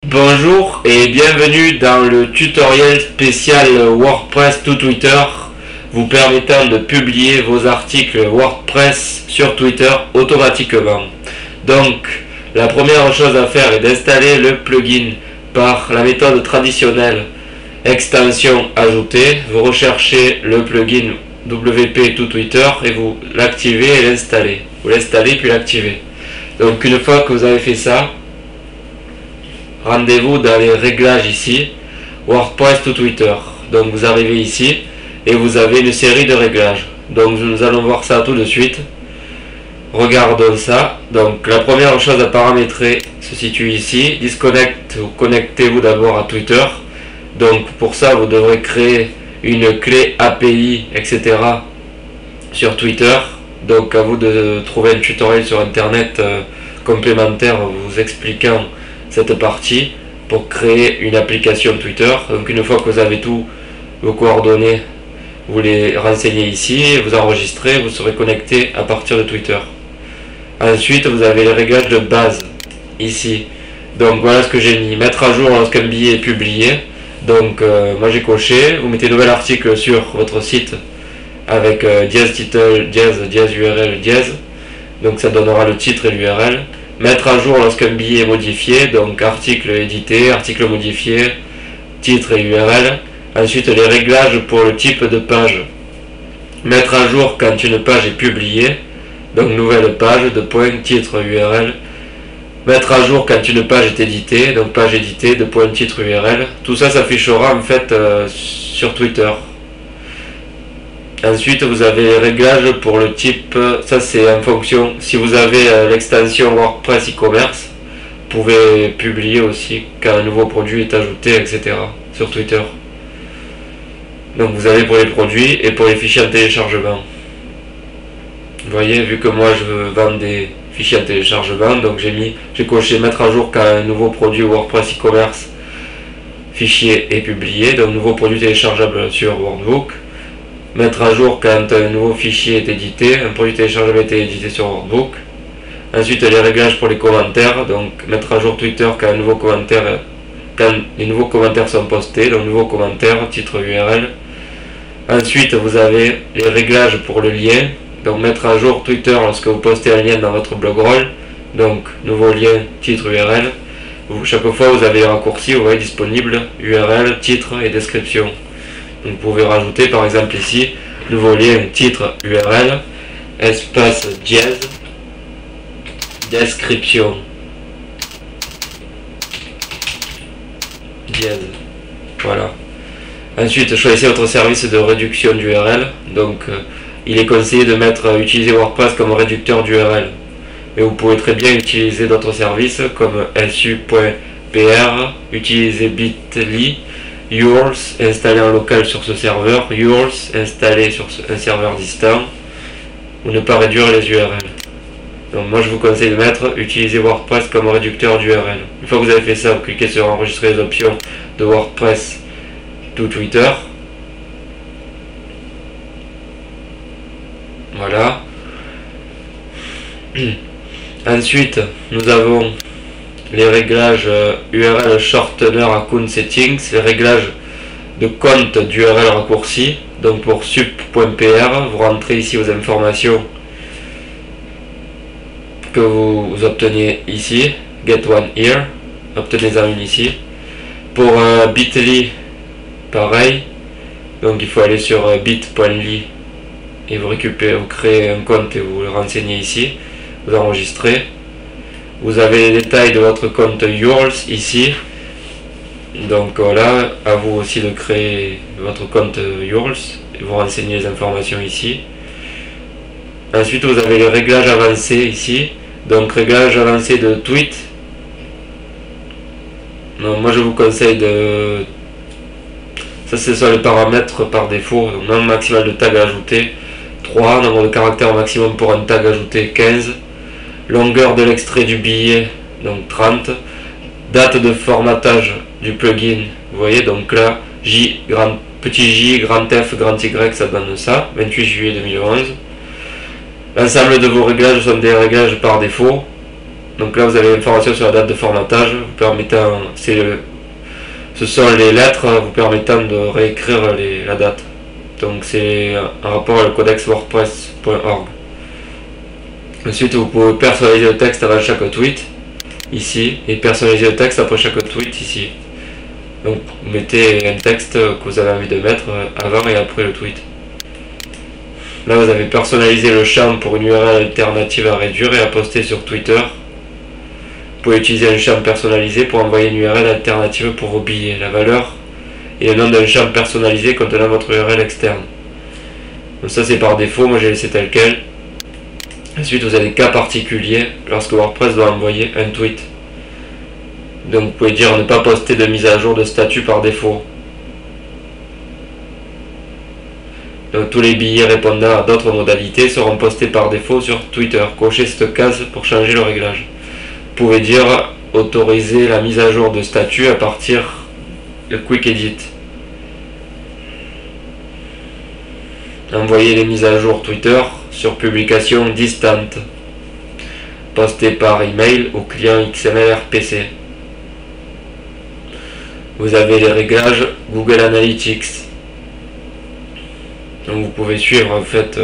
Bonjour et bienvenue dans le tutoriel spécial WordPress to Twitter vous permettant de publier vos articles WordPress sur Twitter automatiquement. Donc la première chose à faire est d'installer le plugin par la méthode traditionnelle extension ajoutée. Vous recherchez le plugin WP to Twitter et vous l'activez et l'installez. Vous l'installez puis l'activez. Donc une fois que vous avez fait ça, rendez-vous dans les réglages ici, WordPress to Twitter. Donc vous arrivez ici et vous avez une série de réglages. Donc nous allons voir ça tout de suite. Regardons ça. Donc la première chose à paramétrer se situe ici. Disconnect ou connectez-vous d'abord à Twitter. Donc pour ça vous devrez créer une clé API, etc. sur Twitter. Donc à vous de trouver un tutoriel sur internet complémentaire vous expliquant cette partie pour créer une application Twitter. Donc une fois que vous avez tous vos coordonnées, vous les renseignez ici, vous enregistrez, vous serez connecté à partir de Twitter. Ensuite vous avez les réglages de base ici. Donc voilà ce que j'ai mis, mettre à jour lorsqu'un billet est publié. Donc moi j'ai coché, vous mettez nouvel article sur votre site avec dièse title, dièse URL, dièse. Donc ça donnera le titre et l'URL. Mettre à jour lorsqu'un billet est modifié, donc article édité, article modifié, titre et URL. Ensuite les réglages pour le type de page. Mettre à jour quand une page est publiée, donc nouvelle page, de point, titre, URL. Mettre à jour quand une page est éditée, donc page éditée, de point, titre, URL. Tout ça s'affichera en fait sur Twitter. Ensuite vous avez les réglages pour le type, ça c'est en fonction, si vous avez l'extension WordPress e-commerce, vous pouvez publier aussi quand un nouveau produit est ajouté, etc. sur Twitter. Donc vous avez pour les produits et pour les fichiers en téléchargement. Vous voyez, vu que moi je vends des fichiers en téléchargement, donc j'ai coché mettre à jour quand un nouveau produit WordPress e-commerce fichier est publié, donc nouveau produit téléchargeable sur Workbook. Mettre à jour quand un nouveau fichier est édité, un produit téléchargeable a été édité sur Workbook. Ensuite les réglages pour les commentaires, donc mettre à jour Twitter quand les nouveaux commentaires sont postés, donc nouveau commentaire, titre URL. Ensuite vous avez les réglages pour le lien, donc mettre à jour Twitter lorsque vous postez un lien dans votre blog roll, donc nouveau lien, titre URL. Chaque fois vous avez les raccourcis, vous voyez disponible, URL, titre et description. Vous pouvez rajouter par exemple ici, nouveau lien, titre, URL, espace dièse, description, dièse, voilà. Ensuite choisissez votre service de réduction d'URL, donc il est conseillé de utiliser WordPress comme réducteur d'URL. Mais vous pouvez très bien utiliser d'autres services comme su.pr, utiliser Bitly, yours installé en local sur ce serveur, yours installé sur un serveur distant, ou ne pas réduire les URL. Donc moi je vous conseille de utiliser WordPress comme réducteur d'URL. Une fois que vous avez fait ça, vous cliquez sur enregistrer les options de WordPress to Twitter. Voilà. Ensuite nous avons les réglages URL shortener account settings, les réglages de compte d'URL raccourci. Donc pour sup.pr, vous rentrez ici vos informations que vous obtenez ici, get one here, obtenez-en une ici. Pour Bitly, pareil, donc il faut aller sur bit.ly et vous créez un compte et vous le renseignez ici, vous enregistrez. Vous avez les détails de votre compte yours ici. Donc voilà, à vous aussi de créer votre compte yours et vous renseignez les informations ici. Ensuite vous avez les réglages avancés ici. Donc réglages avancés de tweet. Donc, moi je vous conseille de... Ça ce sont les paramètres par défaut. Donc nombre maximal de tags ajoutés 3, nombre de caractères maximum pour un tag ajouté 15. Longueur de l'extrait du billet, donc 30. Date de formatage du plugin, vous voyez, donc là, petit j, grand F, grand Y, ça donne ça, 28 juillet 2011. L'ensemble de vos réglages sont des réglages par défaut. Donc là vous avez l'information sur la date de formatage, vous permettant, ce sont les lettres vous permettant de réécrire la date. Donc c'est un rapport à le codex wordpress.org. Ensuite vous pouvez personnaliser le texte avant chaque tweet, ici, et personnaliser le texte après chaque tweet, ici. Donc vous mettez un texte que vous avez envie de mettre avant et après le tweet. Là vous avez personnalisé le champ pour une URL alternative à réduire et à poster sur Twitter. Vous pouvez utiliser un champ personnalisé pour envoyer une URL alternative pour vos billets. La valeur et le nom d'un champ personnalisé contenant votre URL externe. Donc ça c'est par défaut, moi j'ai laissé tel quel. Ensuite vous avez des cas particuliers lorsque WordPress doit envoyer un tweet. Donc vous pouvez dire ne pas poster de mise à jour de statut par défaut. Donc tous les billets répondant à d'autres modalités seront postés par défaut sur Twitter. Cochez cette case pour changer le réglage. Vous pouvez dire autoriser la mise à jour de statut à partir de Quick Edit. Envoyer les mises à jour Twitter sur publication distante. Postées par email au client XML RPC. Vous avez les réglages Google Analytics. Donc vous pouvez suivre en fait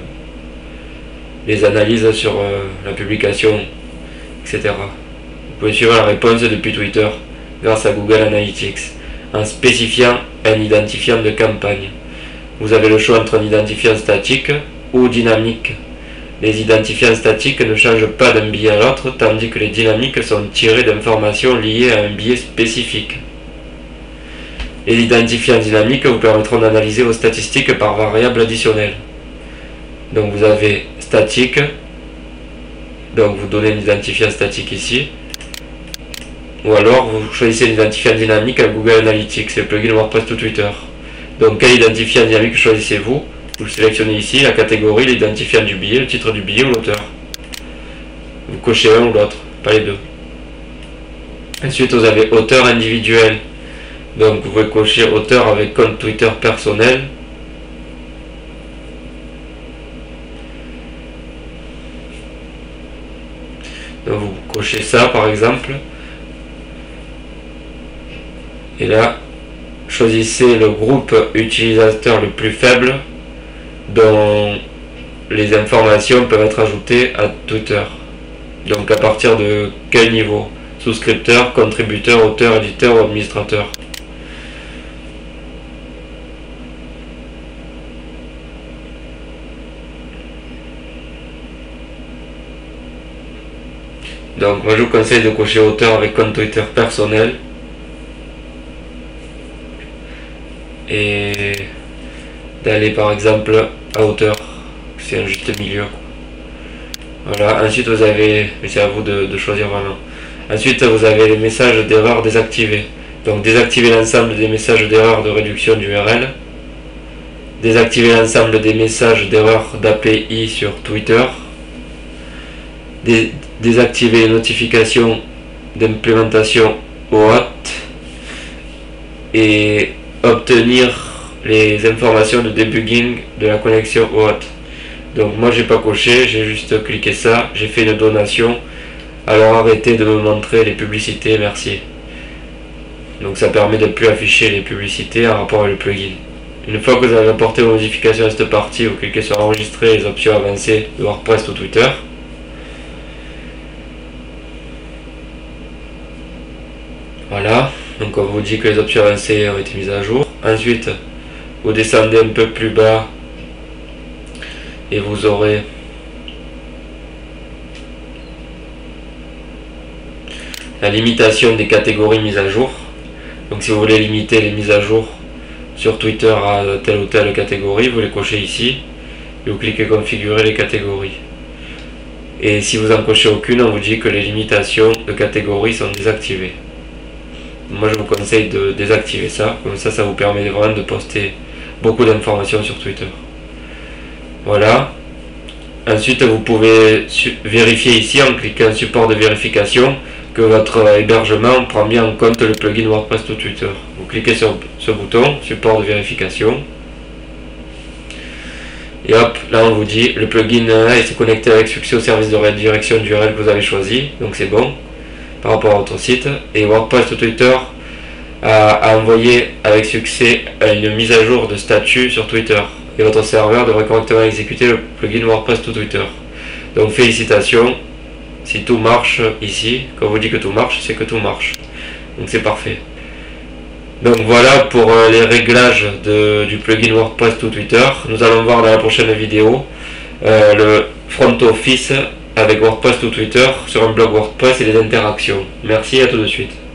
les analyses sur la publication, etc. Vous pouvez suivre la réponse depuis Twitter grâce à Google Analytics en spécifiant un identifiant de campagne. Vous avez le choix entre un identifiant statique ou dynamique. Les identifiants statiques ne changent pas d'un billet à l'autre, tandis que les dynamiques sont tirés d'informations liées à un billet spécifique. Les identifiants dynamiques vous permettront d'analyser vos statistiques par variable additionnelle. Donc vous avez statique, donc vous donnez l'identifiant statique ici, ou alors vous choisissez l'identifiant dynamique à Google Analytics, c'est le plugin WordPress to Twitter. Donc quel identifiant dynamique choisissez-vous? Vous le sélectionnez ici, la catégorie, l'identifiant du billet, le titre du billet ou l'auteur. Vous cochez un ou l'autre, pas les deux. Ensuite vous avez auteur individuel. Donc vous pouvez cocher auteur avec compte Twitter personnel. Donc vous cochez ça par exemple. Et là, choisissez le groupe utilisateur le plus faible dont les informations peuvent être ajoutées à Twitter. Donc à partir de quel niveau? Souscripteur, contributeur, auteur, éditeur ou administrateur. Donc moi je vous conseille de cocher auteur avec compte Twitter personnel et d'aller par exemple à auteur, c'est un juste milieu. Voilà, ensuite vous avez, mais c'est à vous de choisir vraiment. Ensuite vous avez les messages d'erreur désactivés. Donc désactiver l'ensemble des messages d'erreur de réduction d'URL. Désactiver l'ensemble des messages d'erreur d'API sur Twitter. Désactiver les notifications d'implémentation OAuth et obtenir les informations de debugging de la connexion OAuth. Donc moi j'ai pas coché, j'ai juste cliqué ça, j'ai fait une donation, alors arrêtez de me montrer les publicités, merci. Donc ça permet de ne plus afficher les publicités en rapport avec le plugin. Une fois que vous avez apporté vos modifications à cette partie, vous cliquez sur enregistrer les options avancées de WordPress ou Twitter. Voilà, donc on vous dit que les options avancées ont été mises à jour. Ensuite, vous descendez un peu plus bas et vous aurez la limitation des catégories mises à jour. Donc si vous voulez limiter les mises à jour sur Twitter à telle ou telle catégorie, vous les cochez ici et vous cliquez configurer les catégories. Et si vous en cochez aucune, on vous dit que les limitations de catégories sont désactivées. Moi je vous conseille de désactiver ça, comme ça vous permet vraiment de poster beaucoup d'informations sur Twitter. Voilà. Ensuite vous pouvez vérifier ici en cliquant support de vérification que votre hébergement prend bien en compte le plugin WordPress to Twitter. Vous cliquez sur ce bouton support de vérification Et hop, là on vous dit le plugin s'est connecté avec succès au service de redirection d'URL que vous avez choisi, donc c'est bon par rapport à votre site. Et WordPress to Twitter a envoyé avec succès une mise à jour de statut sur Twitter. Et votre serveur devrait correctement exécuter le plugin WordPress to Twitter. Donc félicitations, si tout marche ici, quand on vous dit que tout marche, c'est que tout marche. Donc c'est parfait. Donc voilà pour les réglages du plugin WordPress to Twitter. Nous allons voir dans la prochaine vidéo le front office avec WordPress to Twitter sur un blog WordPress et les interactions. Merci, à tout de suite.